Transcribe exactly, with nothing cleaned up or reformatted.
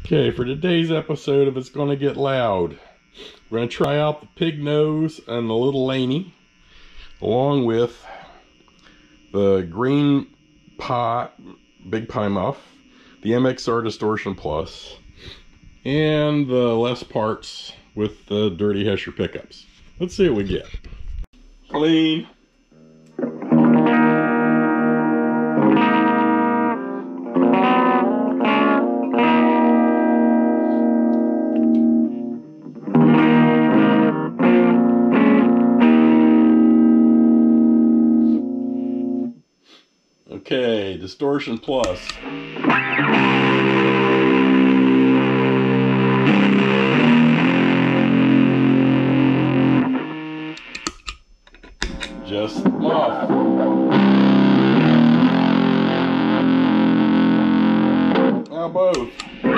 Okay, for today's episode of It's Gonna Get Loud, we're gonna try out the Pignose and the little Laney, along with the Green Pi, Big Pi Muff, the M X R Distortion Plus, and the less parts with the Dirty Hesher pickups. Let's see what we get. Clean. Okay, Distortion Plus. Just muff. Now both.